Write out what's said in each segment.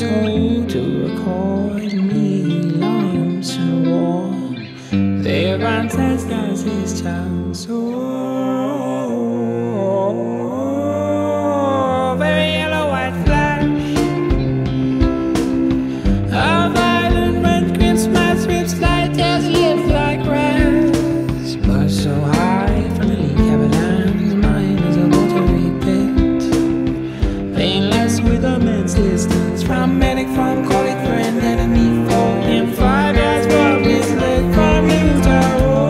told to record me lumps in war. Their ancestors is child so very yellow white flash. A violent red Christmas rips light as live like grass. But so high from the leak avalanche, mine is a watery pit. Painless with immense distance from medic, from colleague, friend, enemy, foe. In 5 years, but this leg from you to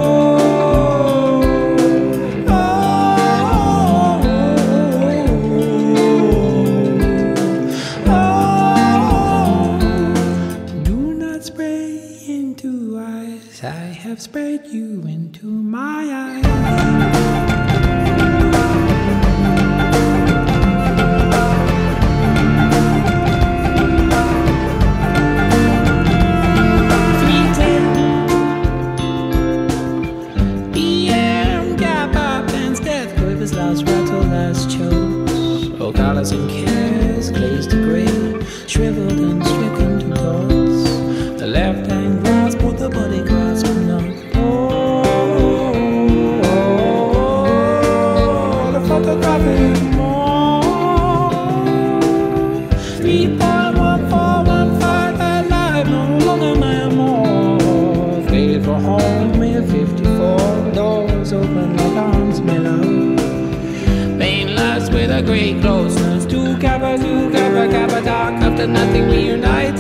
I have spread you into my eyes. Last rattle, last chokes. Oh, colors and cares, glazed to grey, shriveled and stricken to dots. The left hand grasp, but the body grasp not. Oh, the photographic more. 3.1415 alive, no longer my more. Faded for home, May 54. Doors open like arms, mellow. With a great closeness to Kappa, dark after nothing reunites.